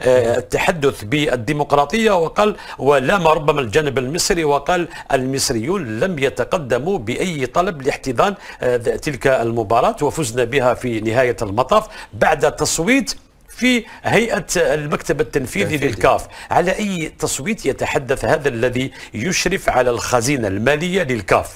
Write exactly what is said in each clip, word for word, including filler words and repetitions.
التحدث بالديمقراطية، وقال ولام ربما الجانب المصري وقال المصريون لم يتقدموا بأي طلب لاحتضان تلك المباراة وفزنا بها في نهاية المطاف بعد تصويت في هيئة المكتب التنفيذي للكاف. على أي تصويت يتحدث هذا الذي يشرف على الخزينة المالية للكاف؟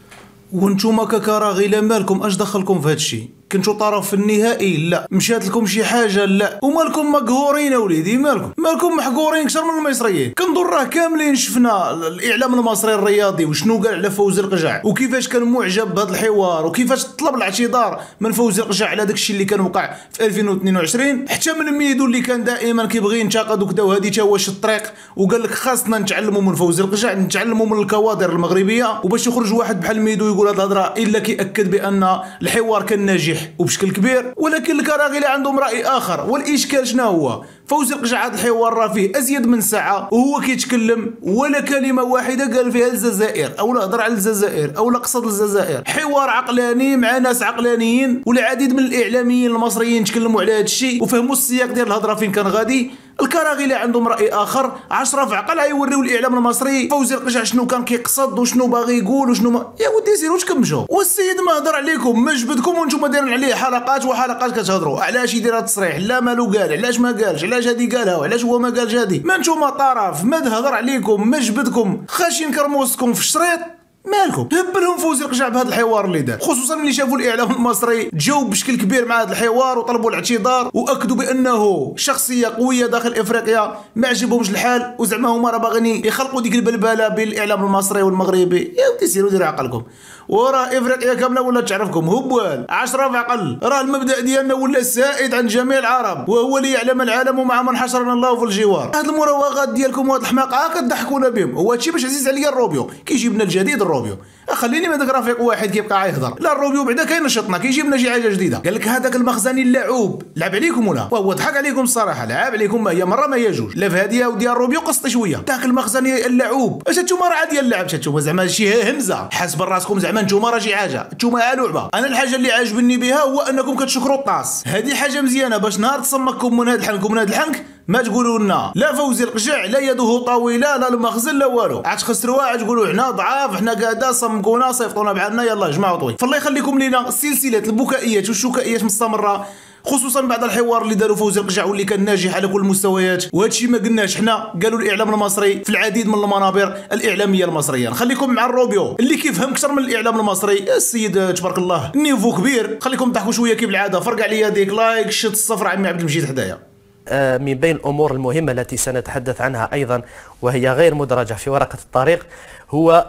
وانتم ككراغيله مالكم؟ اش دخلكم في هذا الشيء؟ كنتو طرف في النهائي؟ لا. مشات لكم شي حاجه؟ لا. ومالكم مقهورين اوليدي؟ مالكم مالكم محقورين اكثر من المصريين؟ كنظن راه كاملين شفنا الاعلام المصري الرياضي وشنو قال على فوزي القجع وكيفاش كان معجب بهذا الحوار وكيفاش طلب الاعتذار من فوزي القجع على داك الشيء اللي كان وقع في ألفين واثنين وعشرين، حتى من ميدو اللي كان دائما كيبغي ينتقد وكذا، وهذه تا واش الطريق، وقال لك خاصنا نتعلموا من فوزي القجع، نتعلموا من الكوادر المغربيه. وباش يخرج واحد بحال ميدو يقول هذه الهضره الا كيأكد بان الحوار كان ناجح وبشكل كبير. ولكن الكراغيله عندهم راي اخر، والاشكال شنو هو؟ فوزي القجع هذا الحوار راه فيه ازيد من ساعه وهو كيتكلم ولا كلمه واحده قال فيها الجزائر او لا هضر على الجزائر او لا قصد الجزائر. حوار عقلاني مع ناس عقلانيين، والعديد من الاعلاميين المصريين تكلموا على هذا الشيء وفهموا السياق ديال الهضره فين كان غادي. الكراغيله عندهم راي اخر، عشرة في عقل غيوريو الاعلام المصري فوزي القجع شنو كان كيقصد وشنو باغي يقول وشنو ما... يا ودي سيروا تكمشوا، والسيد ما هضر عليكم ما جبدكم وانتم دايرين عليه حلقات وحلقات كتهضروا علاش يدير هذا التصريح، لا مالو قال، علاش ما قالش، علاش هادي قالها وعلاش هو ما قالش هادي. ما نتوما طرف، ما تهضر عليكم، ما جبدكم، خاشين كرموسكم في الشريط، مالكم؟ هب لهم فوزي القجع بهذا الحوار اللي دار، خصوصا ملي شافوا الاعلام المصري تجاوب بشكل كبير مع هذا الحوار وطلبوا الاعتذار واكدوا بانه شخصيه قويه داخل افريقيا، ما عجبهمش الحال وزعما هما راه باغيين يخلقوا ديك البلبله بين الاعلام المصري والمغربي. يا ودي سيروا ديروا عقلكم، وراه افريقيا كامله ولا تعرفكم هبوال عشرة في عقل. راه المبدا ديالنا ولا سائد عن جميع العرب، وهو اللي يعلم العالم ومع من حشرنا الله في الجوار. هاد المراوغات ديالكم وهاد الحماقه كتضحكونا بهم، هو هادشي باش عزيز عليا الروبيو كيجيب لنا الجديد. الروبيو خليني من داك رفيق واحد كيبقى يهضر، لا الروبيو بعدا كينشطنا كيجيب لنا شي حاجه جديده. قال لك هذاك المخزني اللعوب لعب عليكم ولا وهو ضحك عليكم الصراحه، لعب عليكم ما هي مره ما هي جوج. لا في هاديه وديال الروبيو قسط شويه، داك المخزني اللعوب اش نتوما راه ديال اللعب، نتوما زعما شي همزه حسب راسكم، زعما نتوما راه شي حاجه، نتوما لعبه. انا الحاجه اللي عاجبني بها هو انكم كتشكروا الطاس، هذه حاجه مزيانه باش نهار تصمكم من هذا الحنك ومن هذا الحنك ما تقولوا لنا لا فوزي القجع لا يده طويله لا المخزن لا والو، عاد تخسروها عاد تقولوا حنا ضعاف حنا قاده صمكونا صيفطونا بعدنا يلاه جمعوا طوي. فالله يخليكم لينا سلسله البكائيات والشكائيات مستمره، خصوصا بعد الحوار اللي داروا فوزي القجع واللي كان ناجح على كل المستويات. وهذا الشيء ما قلناش حنا، قالوا الاعلام المصري في العديد من المنابر الاعلاميه المصريه. نخليكم مع الروبيو اللي كيفهم اكثر من الاعلام المصري، السيد تبارك الله النيفو كبير. خليكم تضحكوا شويه كيف العاده، فرق عليا ديك لايك شت الصفر عمي عبد المجيد حدايا. من بين الأمور المهمة التي سنتحدث عنها أيضا وهي غير مدرجة في ورقة الطريق هو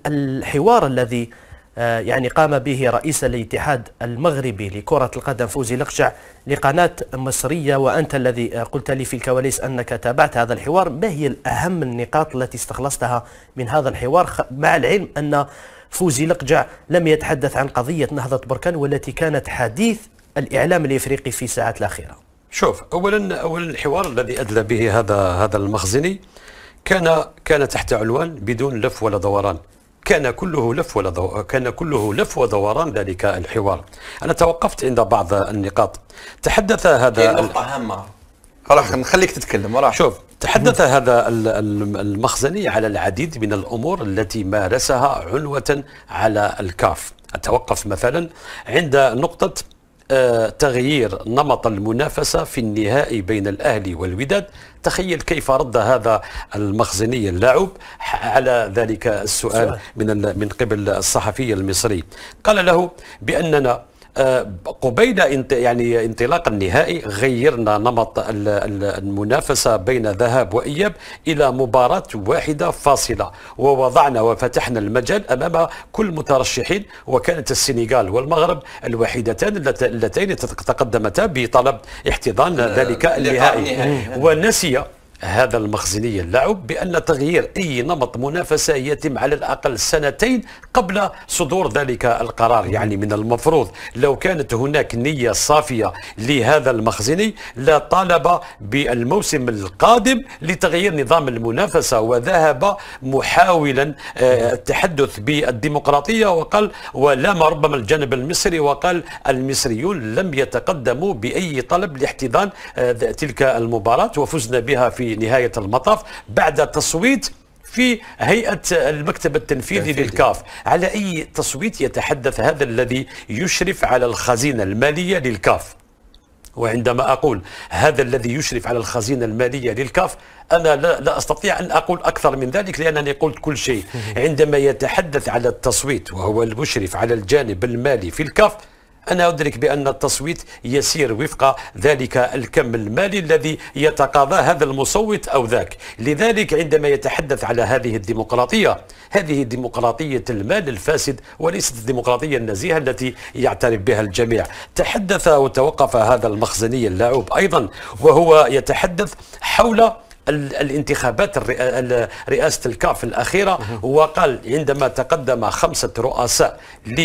الحوار الذي يعني قام به رئيس الاتحاد المغربي لكرة القدم فوزي القجع لقناة مصرية، وأنت الذي قلت لي في الكواليس أنك تابعت هذا الحوار. ما هي الأهم النقاط التي استخلصتها من هذا الحوار، مع العلم أن فوزي القجع لم يتحدث عن قضية نهضة بركان والتي كانت حديث الإعلام الإفريقي في الساعات الأخيرة؟ شوف، اولا اولا الحوار الذي ادلى به هذا هذا المخزني كان كان تحت عنوان بدون لف ولا دوران، كان كله لف ولا دو... كان كله لف ودوران ذلك الحوار. انا توقفت عند بعض النقاط. تحدث هذا نقطة هامة، راح نخليك تتكلم. راح شوف، تحدث هذا المخزني على العديد من الامور التي مارسها عنوة على الكاف. اتوقف مثلا عند نقطة تغيير نمط المنافسة في النهائي بين الأهلي والوداد. تخيل كيف رد هذا المخزني اللاعب على ذلك السؤال من من قبل الصحفي المصري. قال له بأننا قبيل يعني انطلاق النهائي غيرنا نمط المنافسة بين ذهاب وإياب إلى مباراة واحدة فاصلة، ووضعنا وفتحنا المجال أمام كل مترشحين، وكانت السنغال والمغرب الوحيدتان اللتين تقدمتا بطلب احتضان ذلك النهائي. ونسي هذا المخزني اللعب بأن تغيير أي نمط منافسة يتم على الأقل سنتين قبل صدور ذلك القرار. يعني من المفروض لو كانت هناك نية صافية لهذا المخزني لا طالب بالموسم القادم لتغيير نظام المنافسة، وذهب محاولا التحدث بالديمقراطية وقال ولام ربما الجانب المصري وقال المصريون لم يتقدموا بأي طلب لاحتضان تلك المباراة وفزنا بها في نهاية المطاف بعد تصويت في هيئة المكتب التنفيذي للكاف. على أي تصويت يتحدث هذا الذي يشرف على الخزينة المالية للكاف؟ وعندما أقول هذا الذي يشرف على الخزينة المالية للكاف أنا لا, لا أستطيع أن أقول أكثر من ذلك لأنني قلت كل شيء. عندما يتحدث على التصويت وهو المشرف على الجانب المالي في الكاف أنا أدرك بأن التصويت يسير وفق ذلك الكم المالي الذي يتقاضاه هذا المصوت أو ذاك. لذلك عندما يتحدث على هذه الديمقراطية، هذه ديمقراطية المال الفاسد وليست الديمقراطية النزيهة التي يعترف بها الجميع. تحدث وتوقف هذا المخزني اللاعب أيضا وهو يتحدث حول الانتخابات رئاسة الكاف الأخيرة، وقال عندما تقدم خمسة رؤساء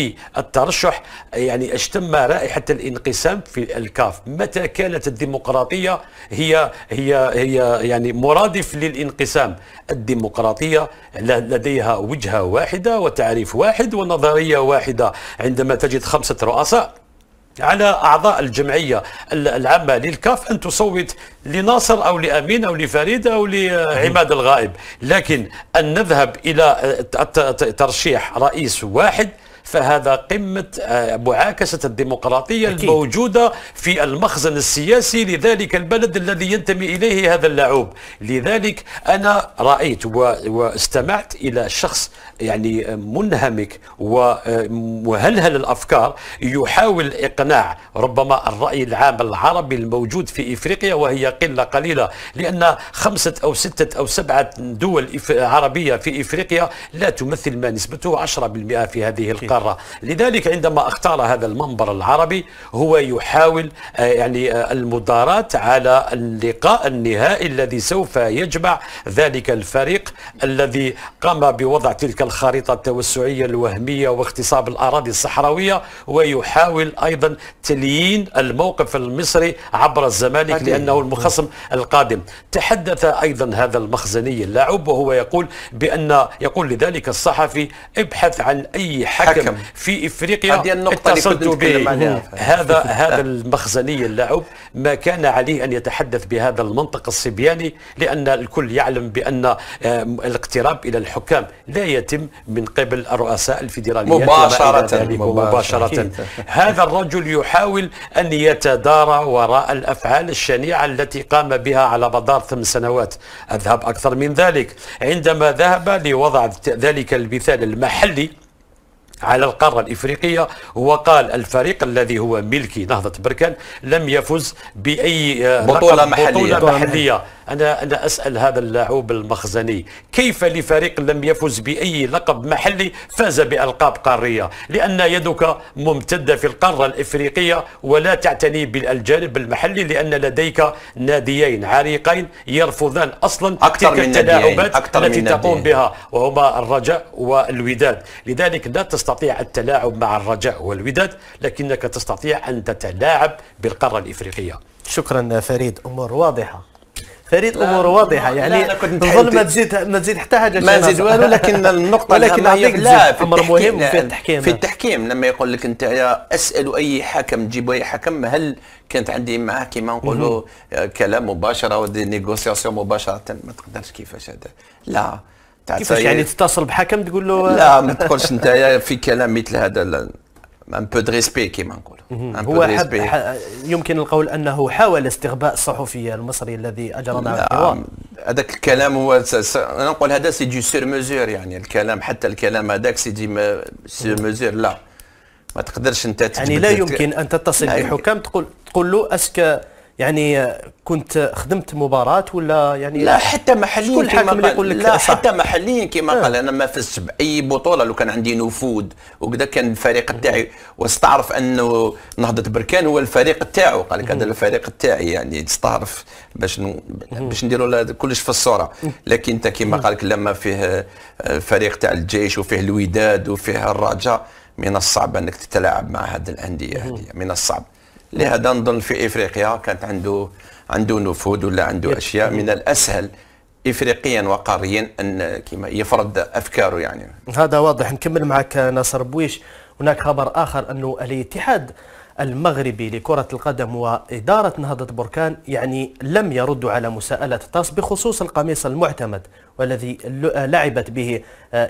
للترشح يعني اشتم رائحة الانقسام في الكاف. متى كانت الديمقراطية هي هي هي يعني مرادف للانقسام؟ الديمقراطية لديها وجهة واحدة وتعريف واحد ونظرية واحدة. عندما تجد خمسة رؤساء على أعضاء الجمعية العامة للكاف أن تصوت لناصر أو لأمين أو لفريد أو لعماد الغائب، لكن أن نذهب إلى ترشيح رئيس واحد فهذا قمة معاكسة الديمقراطية أكيد. الموجودة في المخزن السياسي لذلك البلد الذي ينتمي إليه هذا اللاعب. لذلك أنا رأيت واستمعت إلى شخص يعني منهمك ومهلهل الأفكار يحاول إقناع ربما الرأي العام العربي الموجود في إفريقيا وهي قلة قليلة، لأن خمسة أو ستة أو سبعة دول عربية في إفريقيا لا تمثل ما نسبته عشرة بالمئة في هذه القارة. لذلك عندما اختار هذا المنبر العربي هو يحاول يعني المداراة على اللقاء النهائي الذي سوف يجمع ذلك الفريق الذي قام بوضع تلك الخريطة التوسعية الوهمية واغتصاب الأراضي الصحراوية، ويحاول أيضا تليين الموقف المصري عبر الزمالك لأنه المخصم القادم. تحدث أيضا هذا المخزني اللاعب وهو يقول بأن يقول لذلك الصحفي ابحث عن أي حكم في افريقيا اتصلت به. هذا هذا المخزني اللاعب ما كان عليه ان يتحدث بهذا المنطق الصبياني، لان الكل يعلم بان الاقتراب الى الحكام لا يتم من قبل الرؤساء الفيدراليين مباشره مباشره. هذا الرجل يحاول ان يتدارى وراء الافعال الشنيعه التي قام بها على مدار ثمان سنوات. اذهب اكثر من ذلك، عندما ذهب لوضع ذلك المثال المحلي على القارة الإفريقية وقال الفريق الذي هو ملكي نهضة بركان لم يفز بأي بطولة محلية. بطولة محلية. أنا أنا أسأل هذا اللاعب المخزني كيف لفريق لم يفز بأي لقب محلي فاز بألقاب قارية؟ لأن يدك ممتدة في القارة الإفريقية ولا تعتني بالجانب المحلي، لأن لديك ناديين عريقين يرفضان أصلا تلك التلاعبات التي تقوم بها وهما الرجاء والوداد. لذلك لا تستطيع التلاعب مع الرجاء والوداد، لكنك تستطيع أن تتلاعب بالقارة الإفريقية. شكرا فريد، أمور واضحة. فريد امور واضحه يعني نظن ما تزيد ما تزيد حتى حاجه ما نزيد والو، لكن النقطه ولكن هي لا في امر مهم في التحكيم. في التحكيم لما يقول لك انت اسالوا اي حكم جيبوا اي حكم، هل كانت عندي معاه كما نقولوا كلام مباشره ودي نيغوسياسيون مباشره؟ ما تقدرش كيفاش هذا، لا كيفاش يعني تتصل بحكم تقول له لا ما تقولش انت في كلام مثل هذا ان بو دو ريسبي كيما نقولوا. هو حب يمكن القول انه حاول استغباء الصحفي المصري الذي اجرى معه الحوار. هذاك الكلام هو انا نقول هذا سي دو سور ميزور، يعني الكلام حتى الكلام هذاك سي دي سور ميزور. لا ما تقدرش انت يعني لا يمكن ان تتصل بحكام تقول تقول له اسك يعني كنت خدمت مباراة ولا يعني لا حتى محليا شكون الحاكم اللي يقول لك لا صح؟ حتى محليا كما آه. قال انا ما فزتش باي بطوله لو كان عندي نفوذ وكذا كان الفريق تاعي واستعرف انه نهضه بركان هو الفريق تاعو قال لك هذا الفريق تاعي يعني تستعرف باش ن... باش نديروا كلش في الصوره لكن انت كما قال لك لما فيه فريق تاع الجيش وفيه الوداد وفيه الرجاء من الصعب انك تتلاعب مع هذه الانديه هذه من الصعب لهذا نظن في افريقيا كانت عنده عنده نفوذ ولا عنده اشياء من الاسهل افريقيا وقاريا ان كما يفرض افكاره يعني. هذا واضح. نكمل معك ناصر بويش. هناك خبر اخر انه الاتحاد المغربي لكرة القدم وإدارة نهضة بركان يعني لم يردوا على مساءلة طاس بخصوص القميص المعتمد والذي لعبت به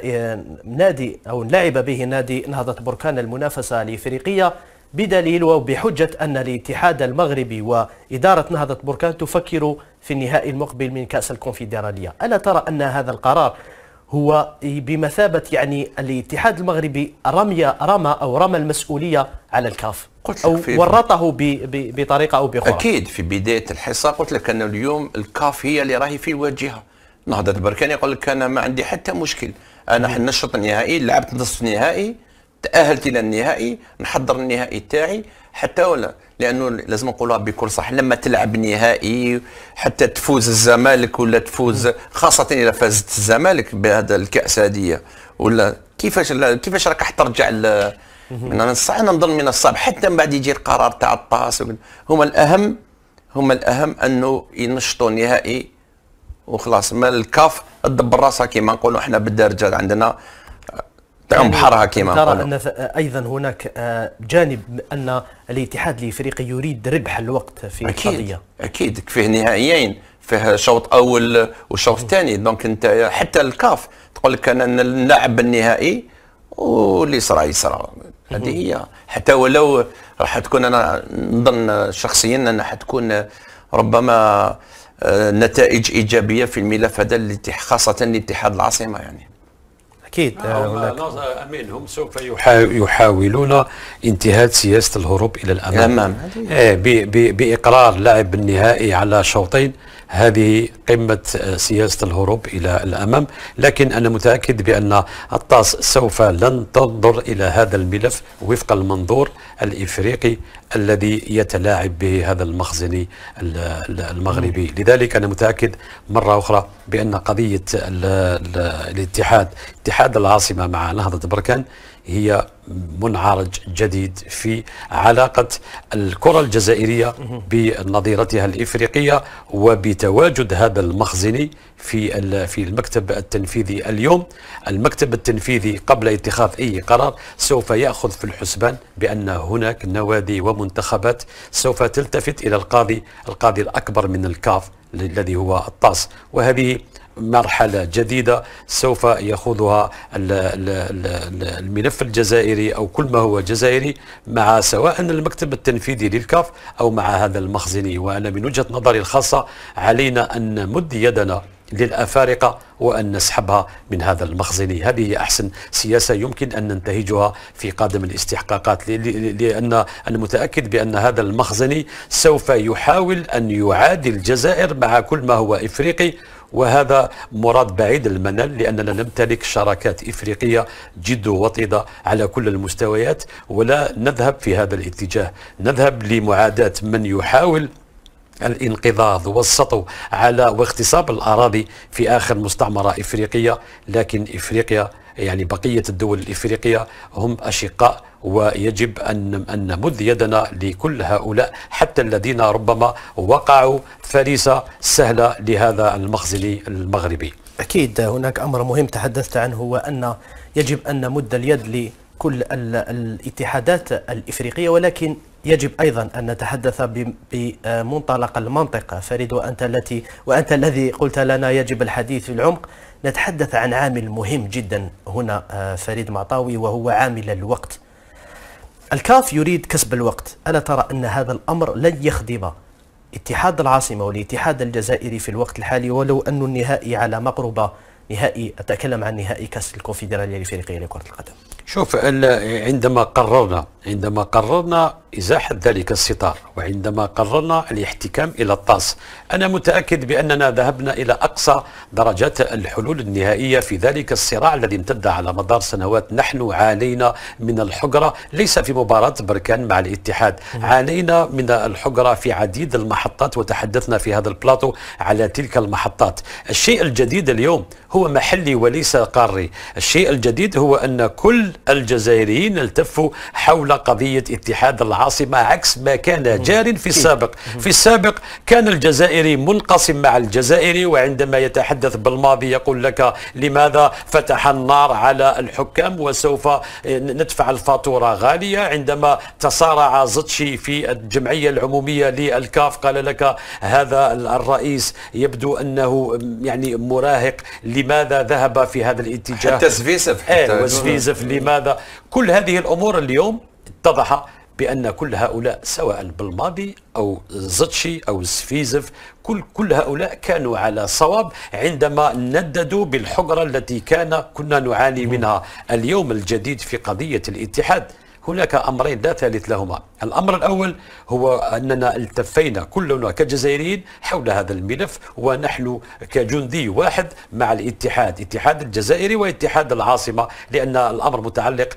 نادي أو لعب به نادي نهضة بركان المنافسة الإفريقية بدليل وبحجة أن الاتحاد المغربي وإدارة نهضة بركان تفكر في النهائي المقبل من كأس الكونفدرالية. ألا ترى أن هذا القرار هو بمثابة يعني الاتحاد المغربي رمي رمى أو رمى المسؤولية على الكاف أو ورطه بطريقة أو بأخرى؟ أكيد في بداية الحصة قلت لك أن اليوم الكاف هي اللي راهي في الواجهة. نهضة بركان يقول لك أنا ما عندي حتى مشكل، أنا حنا الشوط النهائي لعبت نصف نهائي تأهلت إلى النهائي نحضر النهائي تاعي حتى ولا لأنه لازم نقولها بكل صح لما تلعب نهائي حتى تفوز الزمالك ولا تفوز خاصة إذا فازت الزمالك بهذا الكأس هذه ولا كيفاش كيفاش راك حترجع من الصعب. أنا نظن من الصعب حتى من بعد يجي القرار تاع الطاس هما الأهم هما الأهم أنه ينشطوا نهائي وخلاص. ما الكاف تدبر راسها كيما نقولوا احنا بالدارجة عندنا يعني بحرها كيما ترى أن ايضا هناك جانب ان الاتحاد الافريقي يريد ربح الوقت في أكيد القضيه. اكيد فيه نهائيين فيه شوط اول وشوط ثاني دونك انت حتى الكاف تقول لك انا نلعب النهائي واللي صرا يصرا هذه هي. حتى ولو راح تكون انا نظن شخصيا انها حتكون ربما نتائج ايجابيه في الملف هذا خاصه لاتحاد العاصمه يعني. أكيد هناك أمين هم سوف يحاولون انتهاء سياسة الهروب إلى الأمام بإقرار لعب النهائي على شوطين. هذه قمة سياسة الهروب إلى الأمام، لكن أنا متأكد بأن الطاس سوف لن تنظر إلى هذا الملف وفق المنظور الإفريقي الذي يتلاعب به هذا المخزني المغربي. لذلك أنا متأكد مرة أخرى بأن قضية ال ال الاتحاد اتحاد العاصمة مع نهضة بركان هي منعرج جديد في علاقة الكرة الجزائرية بنظيرتها الإفريقية وبتواجد هذا المخزني في في المكتب التنفيذي اليوم. المكتب التنفيذي قبل اتخاذ أي قرار سوف يأخذ في الحسبان بأن هناك نوادي ومنتخبات سوف تلتفت إلى القاضي القاضي الأكبر من الكاف الذي هو الطاس، وهذه مرحلة جديدة سوف يخوضها الملف الجزائري أو كل ما هو جزائري مع سواء المكتب التنفيذي للكاف أو مع هذا المخزني. وأنا من وجهة نظري الخاصة علينا أن نمد يدنا للأفارقة وأن نسحبها من هذا المخزني. هذه أحسن سياسة يمكن أن ننتهجها في قادم الاستحقاقات، لأن أنا متأكد بأن هذا المخزني سوف يحاول أن يعادل الجزائر مع كل ما هو إفريقي، وهذا مراد بعيد المنال لأننا نمتلك شراكات إفريقية جد وطيدة على كل المستويات، ولا نذهب في هذا الاتجاه. نذهب لمعاداة من يحاول الانقضاض والسطو على واغتصاب الأراضي في آخر مستعمرة إفريقية، لكن إفريقيا يعني بقية الدول الإفريقية هم أشقاء، ويجب أن أن نمد يدنا لكل هؤلاء حتى الذين ربما وقعوا فريسة سهلة لهذا المخزني المغربي. أكيد هناك أمر مهم تحدثت عنه، هو أن يجب أن نمد اليد لكل الاتحادات الإفريقية، ولكن يجب أيضا أن نتحدث بمنطلق المنطق. فريد وأنت التي وأنت الذي قلت لنا يجب الحديث في العمق، نتحدث عن عامل مهم جدا هنا فريد معطاوي، وهو عامل الوقت. الكاف يريد كسب الوقت. ألا ترى أن هذا الأمر لن يخدم اتحاد العاصمة والاتحاد الجزائري في الوقت الحالي، ولو أن النهائي على مقربة نهائي، أتكلم عن نهائي كأس الكونفدرالية الإفريقية لكرة القدم. شوف، عندما قررنا عندما قررنا إزاحة ذلك الستار، وعندما قررنا الاحتكام إلى الطاس، أنا متأكد بأننا ذهبنا إلى أقصى درجات الحلول النهائية في ذلك الصراع الذي امتد على مدار سنوات. نحن عانينا من الحجرة، ليس في مباراة بركان مع الاتحاد، عانينا من الحجرة في عديد المحطات، وتحدثنا في هذا البلاطو على تلك المحطات. الشيء الجديد اليوم هو محلي وليس قاري. الشيء الجديد هو أن كل الجزائريين التفوا حول قضية اتحاد العاصمة، عكس ما كان جار في السابق. في السابق كان الجزائري منقسم مع الجزائري، وعندما يتحدث بالماضي يقول لك لماذا فتح النار على الحكام وسوف ندفع الفاتورة غالية. عندما تصارع زتشي في الجمعية العمومية للكاف قال لك هذا الرئيس يبدو أنه يعني مراهق، لماذا ذهب في هذا الاتجاه؟ حتى سفيسف حتى وسفيسف لماذا؟ كل هذه الأمور اليوم اتضح بأن كل هؤلاء سواء بالماضي أو زتشي أو سفيزف، كل كل هؤلاء كانوا على صواب عندما نددوا بالحجرة التي كان كنا نعاني منها. اليوم الجديد في قضية الاتحاد هناك أمرين لا ثالث لهما. الأمر الأول هو أننا التفينا كلنا كجزائريين حول هذا الملف، ونحن كجندي واحد مع الاتحاد، اتحاد الجزائري واتحاد العاصمة، لأن الأمر متعلق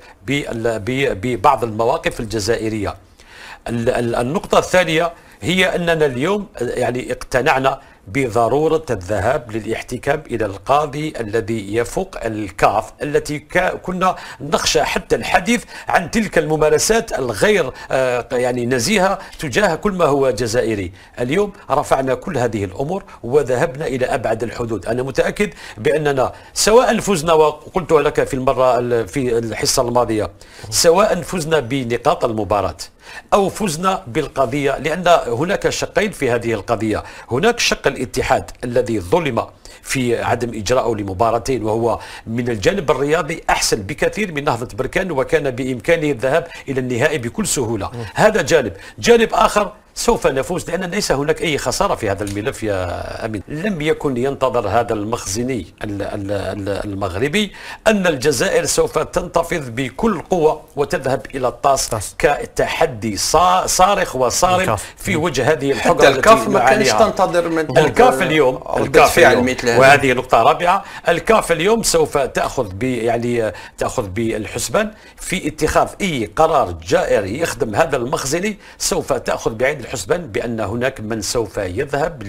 ببعض المواقف الجزائرية. النقطة الثانية هي أننا اليوم يعني اقتنعنا بضرورة الذهاب للاحتكام إلى القاضي الذي يفوق الكاف، التي كنا نخشى حتى الحديث عن تلك الممارسات الغير يعني نزيهة تجاه كل ما هو جزائري. اليوم رفعنا كل هذه الأمور وذهبنا إلى أبعد الحدود. أنا متأكد بأننا سواء فزنا، وقلت لك في المرة في الحصة الماضية، سواء فزنا بنقاط المباراة أو فزنا بالقضية، لأن هناك شقين في هذه القضية. هناك شق الاتحاد الذي ظلم في عدم إجراءه لمباراتين، وهو من الجانب الرياضي أحسن بكثير من نهضة بركان، وكان بإمكانه الذهاب إلى النهائي بكل سهولة. هذا جانب. جانب آخر سوف نفوز، لأن ليس هناك أي خسارة في هذا الملف يا أمين. لم يكن ينتظر هذا المخزني المغربي أن الجزائر سوف تنتفض بكل قوة وتذهب إلى الطاس كتحدي صارخ وصارم في وجه هذه الحجرة. حتى الكاف ما كانش تنتظر من الكاف اليوم. الكاف اليوم مثل وهذه نقطة رابعة. الكاف اليوم سوف تأخذ ب يعني تأخذ بالحسبان في اتخاذ أي قرار جائر يخدم هذا المخزني. سوف تأخذ بعين الحسبان بأن هناك من سوف يذهب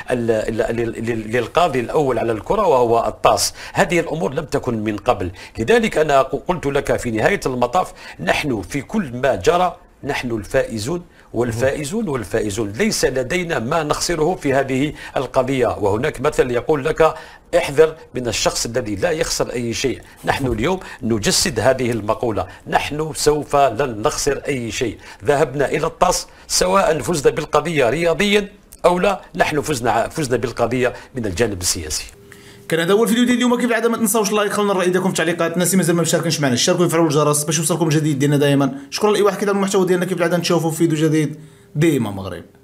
للقاضي الأول على الكرة وهو الطاس. هذه الأمور لم تكن من قبل. لذلك أنا قلت لك في نهاية المطاف نحن في كل ما جرى نحن الفائزون والفائزون والفائزون. ليس لدينا ما نخسره في هذه القضية. وهناك مثل يقول لك احذر من الشخص الذي لا يخسر أي شيء. نحن اليوم نجسد هذه المقولة، نحن سوف لن نخسر أي شيء. ذهبنا إلى الطاس سواء فزنا بالقضية رياضيا أو لا، نحن فزنا فزنا بالقضية من الجانب السياسي. كان هذا هو الفيديو ديال اليوم. كيف العاده ما تنساوش لايك، خلونا الراي ديالكم في التعليقات. الناس اللي مازال ما مشاركينش معنا اشتركوا وفعلوا الجرس باش يوصلكم جديد ديالنا دائما. شكرا لاي واحد كيدعم المحتوى ديالنا. كيف العاده نتشوفوا في فيديو جديد ديما مغرب.